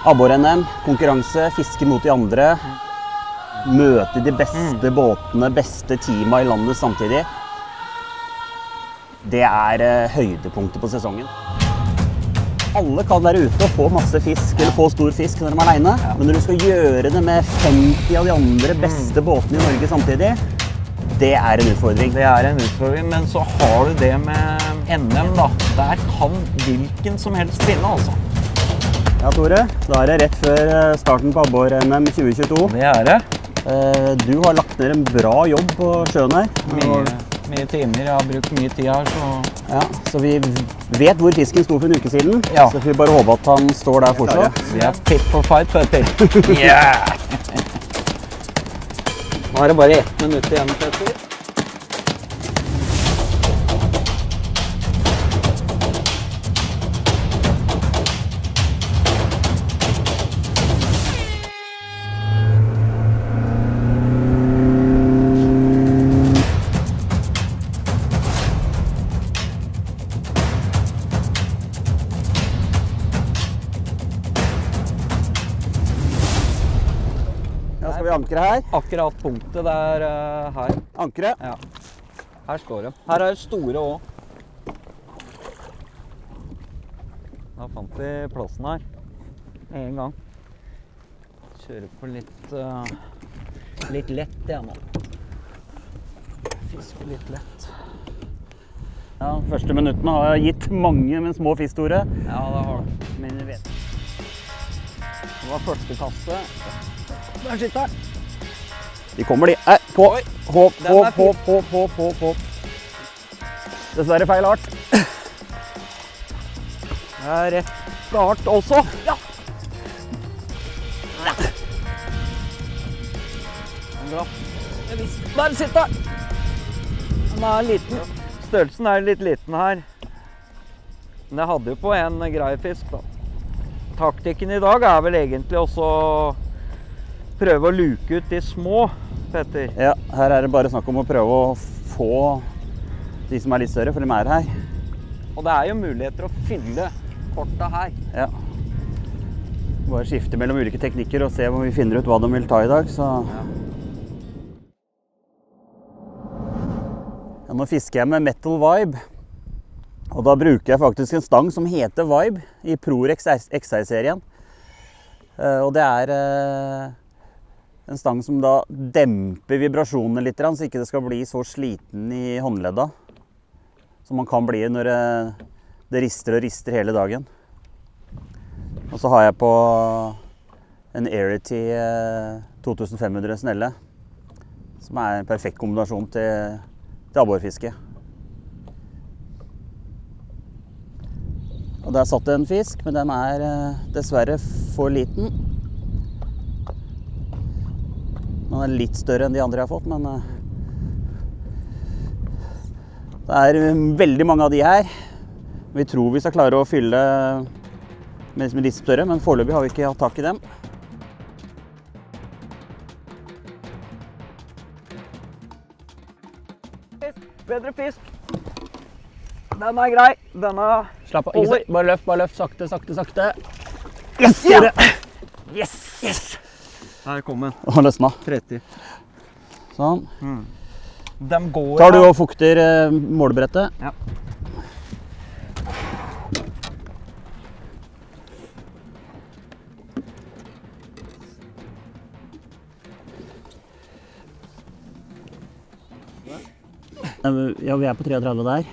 Abbor-NM, konkurranse, fiske mot de andre, møte de beste båtene, beste teama i landet samtidig. Det høydepunktet på sesongen. Alle kan være ute og få masse fisk, eller få stor fisk når de alene. Men når du skal gjøre det med 50 av de andre beste båtene i Norge samtidig, det en utfordring. Det en utfordring, men så har du det med NM da. Der kan hvilken som helst vinne, altså. Ja, Tore, da det rett før starten på Abbor-NM 2022. Det det. Du har lagt ned en bra jobb på sjøen her. Mye timer, jeg har brukt mye tid her, så... Ja, så vi vet hvor fisken stod for en uke siden, så vi bare håper at han står der fortsatt. Vi fit for fight, Petter. Yeah! Nå det bare 1 minutt igjen, Petter. Skal vi ankre her? Akkurat punktet der her. Ankre? Ja. Her står det. Her det store også. Da fant vi plassen her. En gang. Kjører på litt lett igjen nå. Fisker litt lett. Ja, første minuttene har jeg gitt mange med små fisk, Tore. Ja, det har du. Men jeg vet. Det var første kastet. Der sitter den. De kommer de. På. Hopp. Dessverre feil art. Det rett art også. Ja. Bra. Der sitter den. Den liten. Størrelsen litt liten her. Men jeg hadde jo på en grei fisk da. Taktikken i dag vel egentlig også prøve å luke ut de små, Petter. Ja, her det bare snakk om å prøve å få de som litt større, for de her. Og det jo muligheter å fylle kortet her. Ja. Bare skifte mellom ulike teknikker og se om vi finner ut hva de vil ta i dag, så... Ja, nå fisker jeg med Metal Vibe. Og da bruker jeg faktisk en stang som heter Vibe i Prorex XR-serien. Og det en stang som da demper vibrasjonene litt, så ikke det skal bli så sliten i håndledda. Som man kan bli når det rister og rister hele dagen. Og så har jeg på en Arity 2500 snelle. Som en perfekt kombinasjon til abborfiske. Og der satt en fisk, men den dessverre for liten. Den litt større enn de andre jeg har fått, men det veldig mange av de her. Vi tror vi skal klare å fylle med litt større, men foreløpig har vi ikke hatt tak i dem. Bedre fisk. Den grei. Slapp av. Bare løft. Sakte. Yes! Yes! Her kom den. Og løsna. 30. Sånn. Tar du og fukter målbrettet? Ja. Ja, vi på 33 der.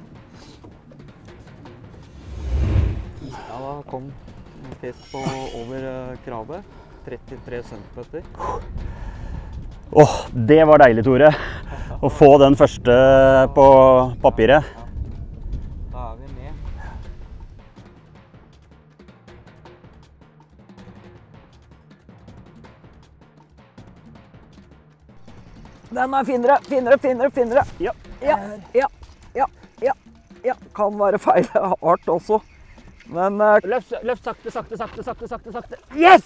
Ja, da kom en fisk på over kravet. 33 centimeter. Det var deilig, Tore. Å få den første på papiret. Da vi med. Den finere. Ja. Kan være feil art også. Men løft sakte. Yes!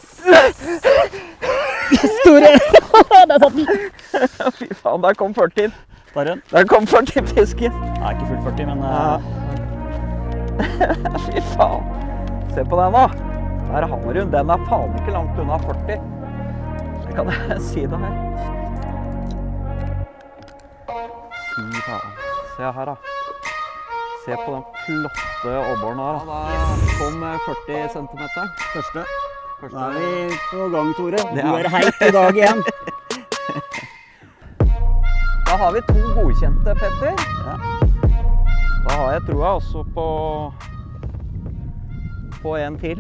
Tore! Der satt den! Fy faen, der kom 40. Der kom 40 fisken. Nei, ikke fullt 40, men... Fy faen. Se på den da. Der har du den. Den faen ikke langt unna 40. Det kan jeg si det her. Fy faen. Se her da. Se på den flotte obboren her da. Da kom 40 centimeter. Første. Da er vi på gang, Tore. Du er heit i dag igjen. Da har vi 2 godkjente, Petter. Ja. Da har jeg troa også på en til.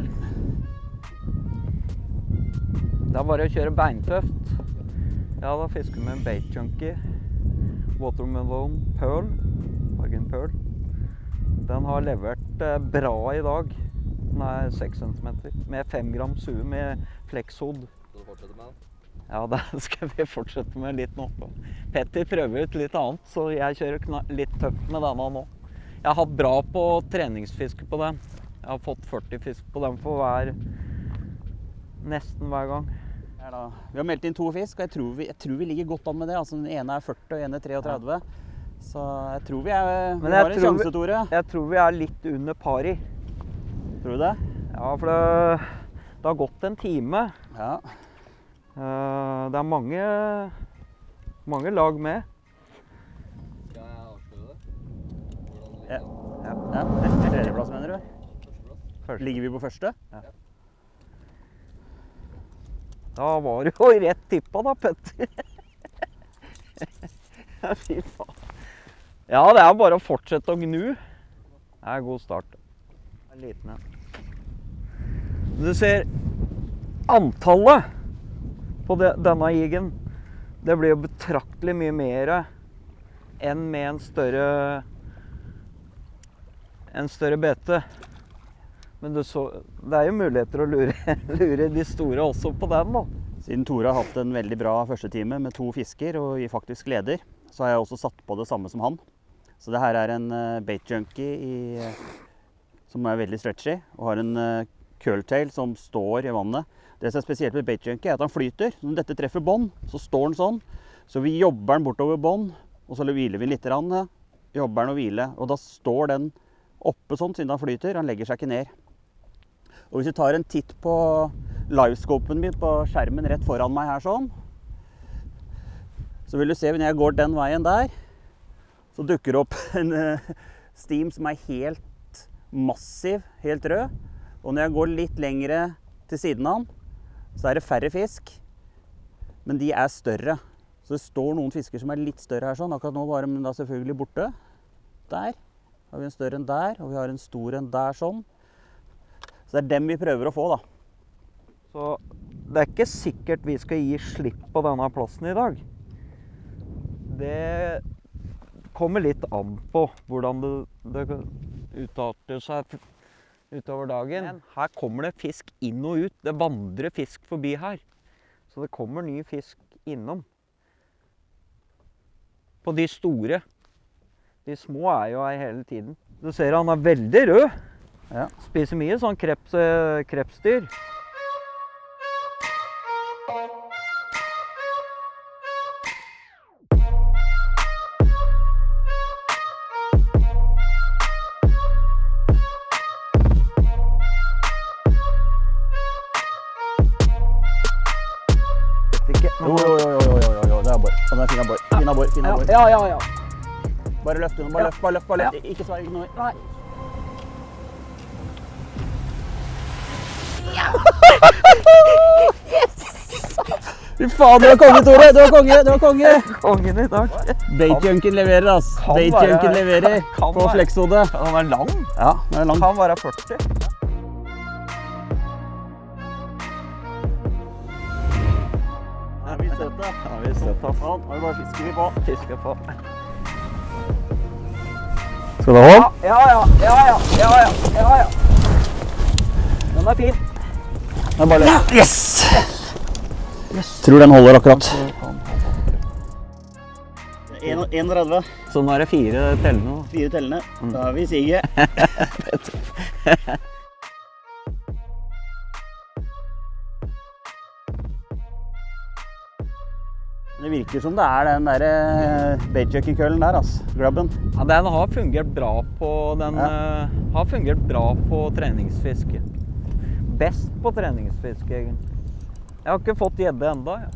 Det er bare å kjøre beintøft. Ja, da fisker vi med en bait junkie. Watermelon Pearl. Fargen Pearl. Den har levert bra i dag. Den er 6 cm. Med 5 gram sue med flexhod. Skal du fortsette med den? Ja, det skal vi fortsette med litt nå. Petter prøver ut litt annet, så jeg kjører litt tøft med denne nå. Jeg har hatt bra på treningsfiske på den. Jeg har fått 40 fisk på den for nesten hver gang. Vi har meldt inn 2 fisk, og jeg tror vi ligger godt an med det. Altså, den ene er 40 og den ene er 33. Så jeg tror vi har en sjanse, Tore. Jeg tror vi er litt under pari. Tror du det? Ja, for det har gått en time. Ja. Det er mange lag med. Skal jeg avsløre det? Ja. Tredjeplass, mener du? Førsteplass. Ligger vi på første? Ja. Da var det jo rett tippa da, Petter. Ja, fy faen. Ja, det er bare å fortsette å gnu. Det er god start. Det er liten en. Du ser antallet på denne jiggen. Det blir jo betraktelig mye mer enn med en større bete. Men det er jo muligheter å lure de store også på den da. Siden Tore har hatt en veldig bra første time med 2 fisker, og vi faktisk leder, så har jeg også satt på det samme som han. Så det her er en bait junkie som er veldig stretchy, og har en curltail som står i vannet. Det som er spesielt med bait junkie er at han flyter. Når dette treffer bånd, så står den sånn. Så vi jobber den bortover bånd, og så hviler vi litt, jobber den og hviler, og da står den oppe sånn, siden han flyter, han legger seg ikke ned. Og hvis vi tar en titt på livescopen min på skjermen rett foran meg her sånn, så vil du se når jeg går den veien der, så dukker det opp en steam som er helt massiv, helt rød. Og når jeg går litt lengre til siden av den, så er det færre fisk, men de er større. Så det står noen fisker som er litt større her sånn. Akkurat nå var de da selvfølgelig borte. Der har vi en større enn der, og vi har en stor enn der sånn. Så det er dem vi prøver å få da. Så det er ikke sikkert vi skal gi slipp på denne plassen i dag. Det kommer litt an på hvordan det utarter seg utover dagen. Men her kommer det fisk inn og ut. Det vandrer fisk forbi her. Så det kommer ny fisk innom. På de store. De små er jo her hele tiden. Du ser han er veldig rød. Ja. Spiser mye sånn krepsdyr. Jo, det er bor. Den er fin bor. Ja. Bare løft den, bare løft. Ikke svar, ikke noe. Nei. Fy faen, du var konge, Tore! Du var konge! Kongen i dag. Bait-junkien leverer, ass. Bait-junkien leverer på flekshodet. Han er lang. Ja, den er lang. Kan være 40. Ja, vi søter. Ja, vi søter. Nå må vi bare fiske på. Skal du ha? Ja. Den er fin. Den er bare løp. Yes! Tror den holder akkurat. 31. Så nå er det 4 tellende. 4 tellende. Da har vi siget. Det virker som det er den der bait-junkie-kølen der, altså. Grabben. Ja, den har fungert bra på treningsfiske. best på treningsfiske, egentlig. Jeg har ikke fått gjedde enda. Ja.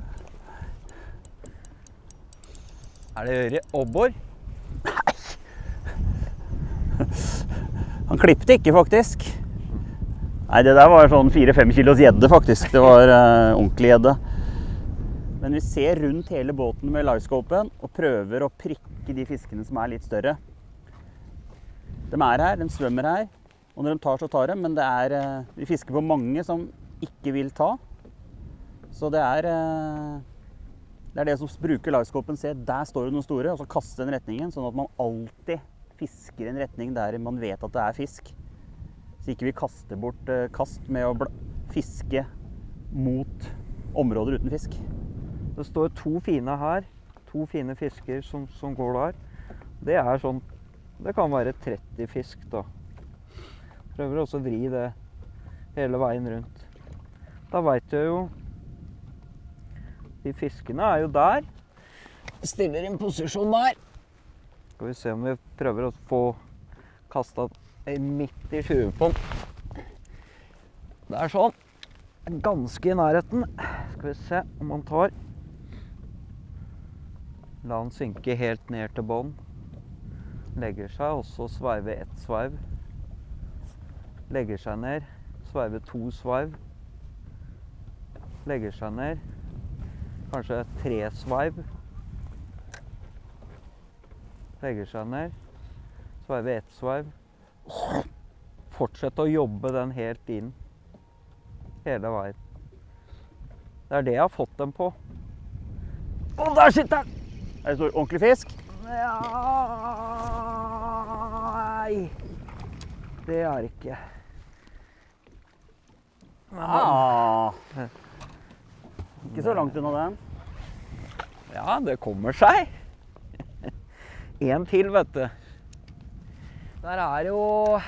Er det obbor? Nei. Han klippte ikke, faktisk. Nei, det der var sånn 4-5 kilos gjedde, faktisk. Det var ordentlig gjedde. Men vi ser rundt hele båten med livescopen og prøver å prikke de fiskene som er litt større. De er her, de svømmer her, og når de tar, så tar de, men vi fisker på mange som ikke vil ta. Så det er det som bruker livescopen, ser der står det noen store, og så kaster den retningen, sånn at man alltid fisker en retning der man vet at det er fisk. Så ikke vi kaster bort kast med å fiske mot områder uten fisk. Det står 2 fine her, 2 fine fisker som går der. Det er sånn, det kan være 30 fisk da. Prøver også å vri det hele veien rundt. Da vet jeg jo, de fiskene er jo der. Jeg stiller inn posisjon der. Skal vi se om vi prøver å få kastet midt i skjuvepån. Det er sånn, ganske i nærheten. Skal vi se om han tar. La han synke helt ned til bånd. Legger seg, og så sveive 1 sveiv. Legger seg ned, sveive 2 sveiv. Legger seg ned, kanskje 3 sveiv. Legger seg ned, sveive 1 sveiv. Fortsett å jobbe den helt inn. Hele veien. Det er det jeg har fått dem på. Og der sitter den! Er det stor ordentlig fisk? Ja, nei, det er ikke. Ikke så langt unna den. Ja, det kommer seg. En til, vet du. Der er jo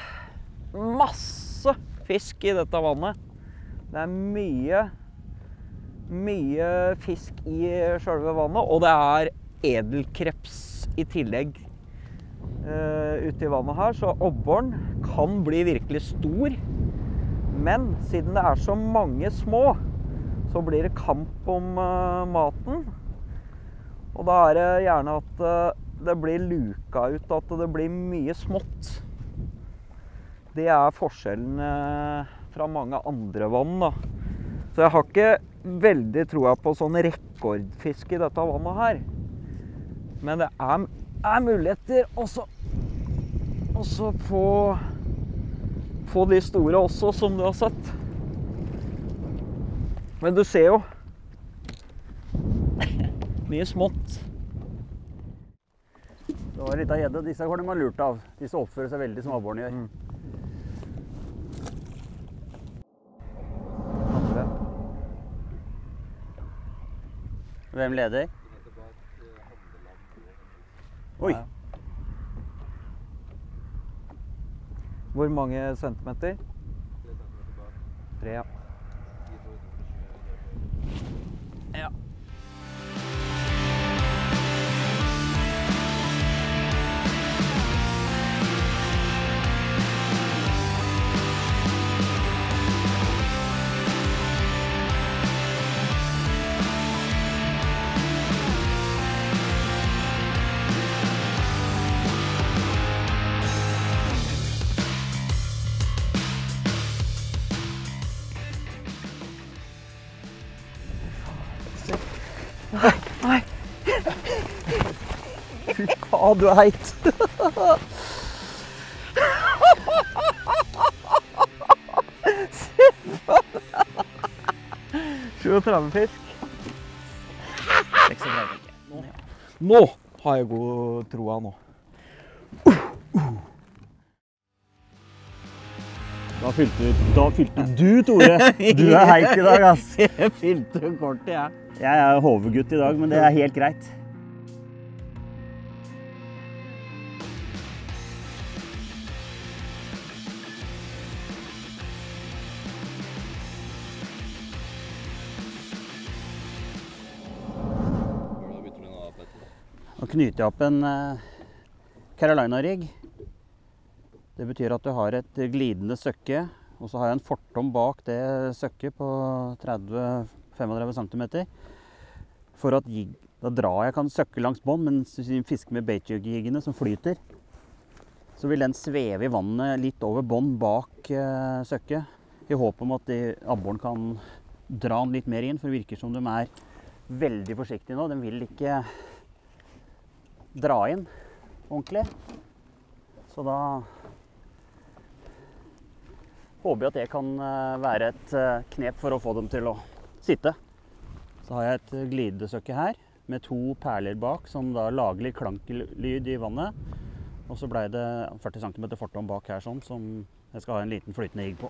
masse fisk i dette vannet. Det er mye fisk i selve vannet, og det er edelkreps i tillegg ute i vannet her, så obboren kan bli virkelig stor. Men siden det er så mange små, så blir det kamp om maten. Og da er det gjerne at det blir luka ut, at det blir mye smått. Det er forskjellen fra mange andre vann, da. Så jeg har ikke veldig troa på sånn rekordfiske i dette vannet her. Men det er muligheter også få de store også, som du har sett. Men du ser jo mye smått. Det var litt av gjedde. Disse går de har lurt av. Disse oppfører seg veldig som abboren gjør. Hvem leder? Oi! Ja. Hvor mange centimeter? 3, ja. Ja. Nei. Fy faen, du er heit. 37 fisk. 36. Nå har jeg god troa nå. Da fylte du, Tore. Du er heit i dag, ass. Jeg fylte kortet, jeg. Jeg er hovegutt i dag, men det er helt greit. Nå knyter jeg opp en Carolina-rigg. Det betyr at du har et glidende søkke Og så har jeg en fortom bak det søkket på 30-35 cm. For at da drar jeg kan søkke langs bånd, men hvis vi fisker med baitjuggiggene som flyter, så vil den sveve i vannet litt over bånd bak søkket. I håp om at abboren kan dra den litt mer inn, for det virker som de er veldig forsiktige nå. Den vil ikke dra inn ordentlig. Så da håper jeg at det kan være et knep for å få dem til å sitte. Så har jeg et glidesøkke her med 2 perler bak som da lager litt klanklyd i vannet. Og så ble det 40 cm fortom bak her sånn, som jeg skal ha en liten flytende jigg på.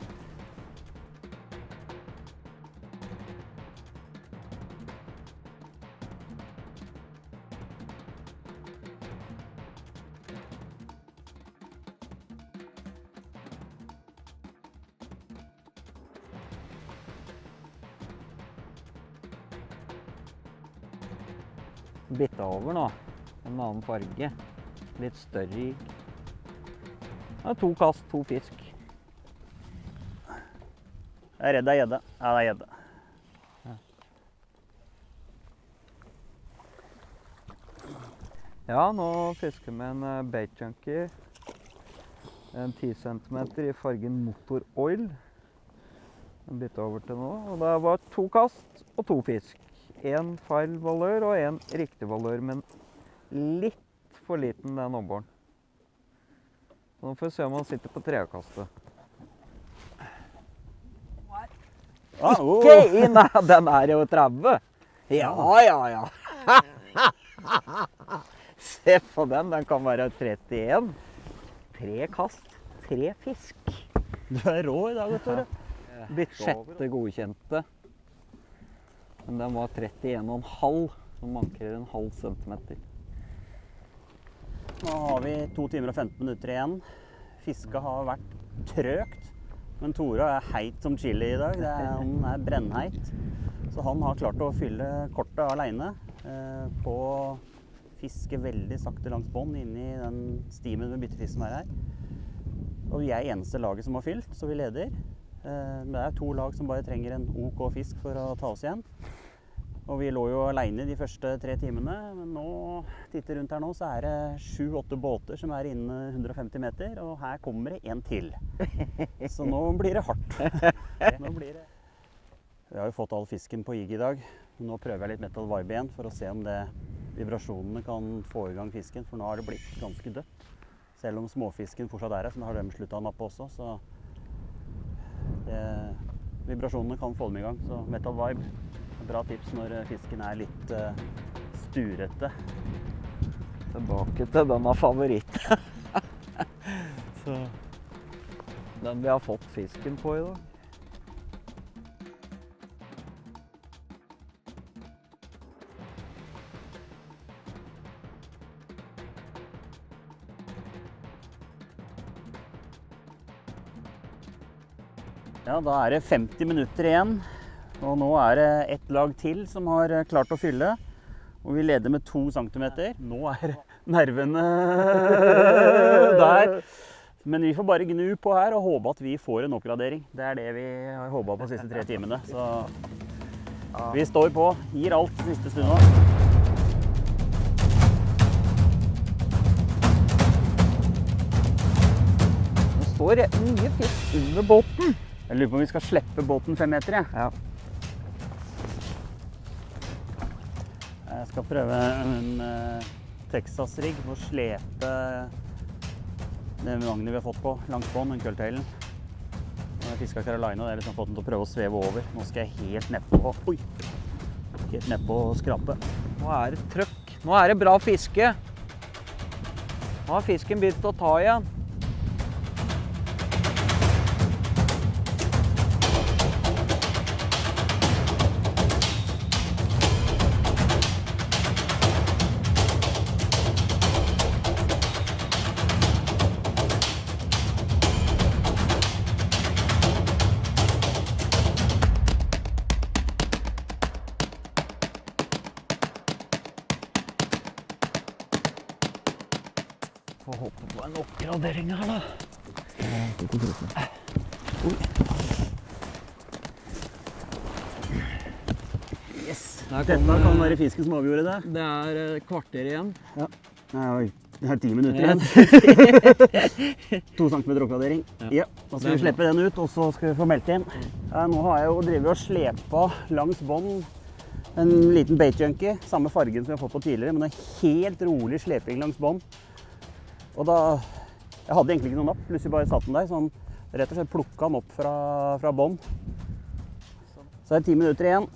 Bytta over nå. En annen farge. Litt større jigg. Det er 2 kast, 2 fisk. Jeg er redd det er gjedde. Ja, det er gjedde. Ja, nå fisker vi med en bait junkie. En 10 cm i fargen motor oil. Den bytta over til nå. Og det var 2 kast og 2 fisk. 1 feil valør og 1 riktig valør, men litt for liten den abboren. Så nå får vi se om han sitter på trekastet. Ikke inn! Nei, den er jo 30. Ja. Se på den, den kan være 31. 3 kast, 3 fisk. Du er rå i dag, vet du. Sjette godkjente. Men den var 31,5, som manker en halv centimeter. Nå har vi 2 timer og 15 minutter igjen. Fiska har vært trøgt, men Tore er heit som chili i dag. Han er brennheit. Så han har klart å fylle kortet alene på å fiske veldig sakte langs bånd inni den stimen med byttefisk som er her. Og vi er eneste laget som har fylt, så vi leder. Men det er 2 lag som bare trenger en OK fisk for å ta oss igjen. Og vi lå jo alene de første 3 timene, men nå, titter rundt her nå, så er det 7-8 båter som er innen 150 meter, og her kommer det en til. Så nå blir det hardt. Vi har jo fått all fisken på jigg i dag. Nå prøver jeg litt metal vibe igjen for å se om vibrasjonene kan få i gang fisken, for nå har det blitt ganske dødt. Selv om småfisken fortsatt er her, så har de sluttet å nappe også, så vibrasjonene kan få dem i gang, så metal vibe. Bra tips når fisken er litt sturete. Tilbake til denne favoritten. Så den vi har fått fisken på i dag. Ja, da er det 50 minutter igjen. Og nå er det ett lag til som har klart å fylle, og vi leder med 2 centimeter. Nå er nervene der. Men vi får bare gnu på her og håpe at vi får en oppgradering. Det er det vi har håpet på de siste 3 timene. Så vi står på, gir alt siste stund nå. Det står mye fisk under båten. Jeg lurer på om vi skal slippe båten 5 meter, Ja. Jeg skal prøve en Texas-rigg og slepe den vagnen vi har fått på langs bånd, den kølltailen. Nå har jeg fisket Carolina, og jeg har liksom fått den til å prøve å sveve over. Nå skal jeg helt nedpå, helt nedpå og skrape. Nå er det trøkk. Nå er det bra fiske. Nå har fisken begynt å ta igjen. Får håpe på en oppgradering her da. Yes. Der Dette kom, kan være fisken som avgjorde det. Det er kvarter igjen. Ja. Nei, det er 10 minutter igjen. 2 centimeter oppgradering. Ja, da skal vi slippe den ut, og så skal vi få meldt inn. Nå har jeg jo drevet og slepet langs bånd en liten bait junkie, samme fargen som jeg har fått på tidligere, men en helt rolig sleping langs bånd. Og da, jeg hadde egentlig ikke noen napp, plutselig bare satt den der, så han rett og slett plukket den opp fra bånd. Så det er 10 minutter igjen.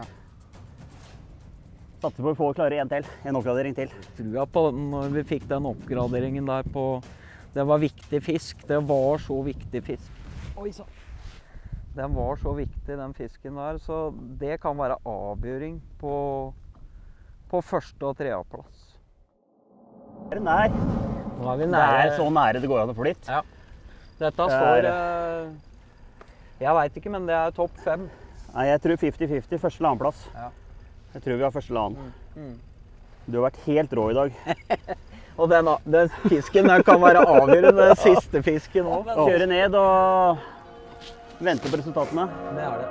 Satser på å få klare en oppgradering til. Trua på når vi fikk den oppgraderingen der på, det var viktig fisk, det var så viktig fisk. Oi, så. Den var så viktig, den fisken der, så det kan være avgjøring på første- og tredjeplass. Er det nær? Nå er vi Det nære. er så nære det går an å få blitt. Ja. Dette står, jeg vet ikke, men det er topp 5. Nei, jeg tror 50-50, første eller annen plass. Ja. Jeg tror vi har første eller annen. Du har vært helt rå i dag. Og den fisken der kan være avgjørende, den siste fisken også. Kjøre ned og vente på resultatene. Det er det.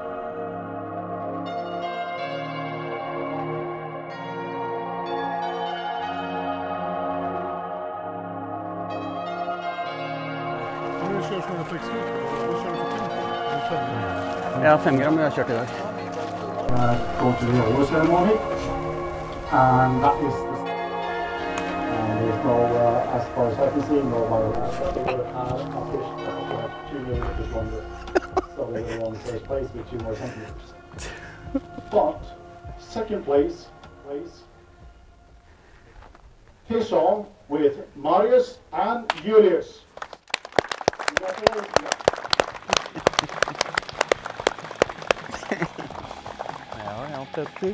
Ja, 5 gram vi har kjørt i dag. Go to the Daiwa ceremony, and that is there's no, as far as I can see, no violence. We would have a fish that was 2 millimeters longer, so we were on first place with 2 more centimeters. But second place, fish on with Marius and Julius. Congratulations. Ja, Petter.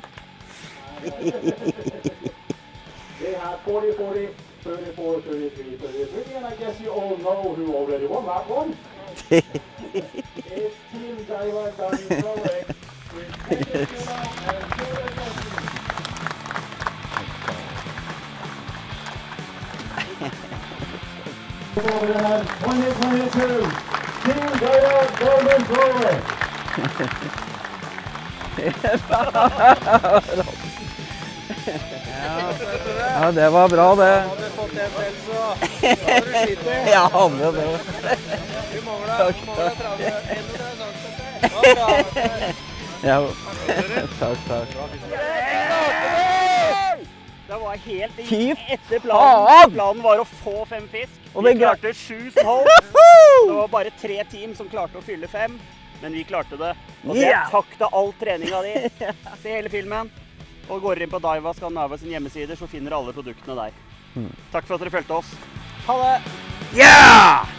They had 40, 40, 34, 33, 33, and I guess you all know who already won that one. It's Team Daiwa Garmin Prorex with Perch and Prorex. 2022, Team Daiwa Garmin Prorex. Ja, det var bra det. Hadde du fått en til, så hadde du slitt. Ja, hadde det. Du mangler 30 centimeter. Ja, takk. Det var helt Fy etter faen! planen. Planen var å få 5 fisk. Og Vi det klarte 7 som holdt. Det var bare 3 team som klarte å fylle 5, men vi klarte det. Og det er takk til all treninga di. Se hele filmen. Og går inn på Daiwa Skandinavia sin hjemmesider, så finner du alle produktene der. Takk for at dere fulgte oss. Ha det! Yeah!